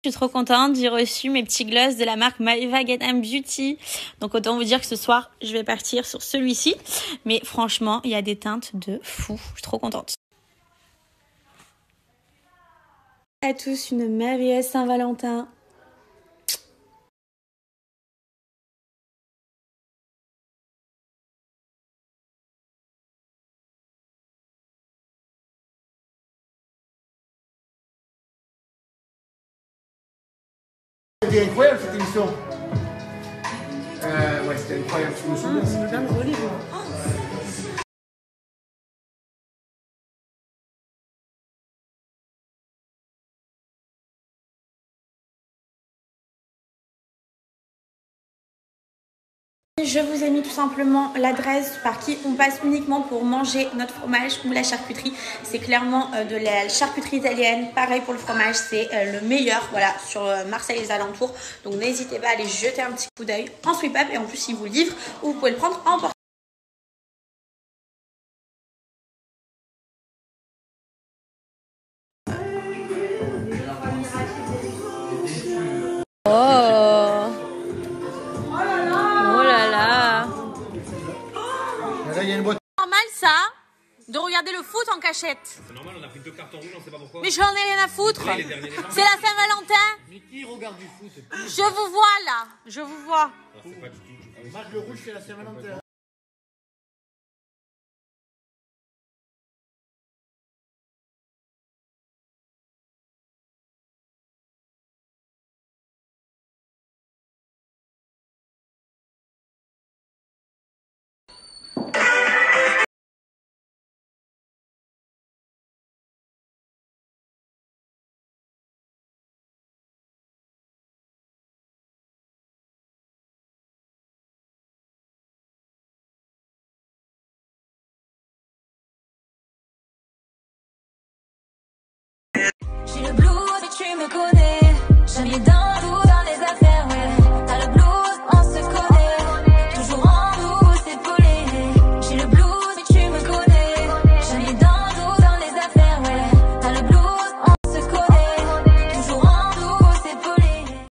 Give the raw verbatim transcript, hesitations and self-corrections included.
Je suis trop contente, j'ai reçu mes petits gloss de la marque Maeva Get I'm Beauty. Donc autant vous dire que ce soir, je vais partir sur celui-ci. Mais franchement, il y a des teintes de fou. Je suis trop contente. À tous, une merveilleuse Saint-Valentin. C'était incroyable cette émission. Euh, ouais, c'était incroyable. Tu me souviens, c'est bien drôle. Je vous ai mis tout simplement l'adresse par qui on passe uniquement pour manger notre fromage ou la charcuterie. C'est clairement euh, de la charcuterie italienne. Pareil pour le fromage, c'est euh, le meilleur voilà, sur euh, Marseille et les alentours. Donc n'hésitez pas à aller jeter un petit coup d'œil en sweep up. Et en plus, ils vous livrent ou vous pouvez le prendre en porte. Oh, oh là là. Là, il y a une boîte. C'est normal ça de regarder le foot en cachette. C'est normal, on a pris deux cartons rouges, on sait pas pourquoi. Mais j'en ai rien à foutre. C'est la Saint-Valentin. Mais qui regarde du foot? Je vous vois là. Je vous vois. Non, c'est pas du tout. Marc le rouge, c'est la Saint-Valentin. J'ai le blue et tu me connais. J'avais dans